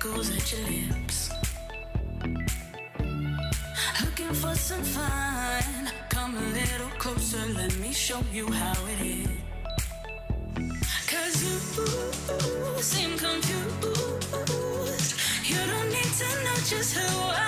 wrinkles at your lips. Looking for some fun. Come a little closer, let me show you how it is. 'Cause you seem confused. You don't need to know just who I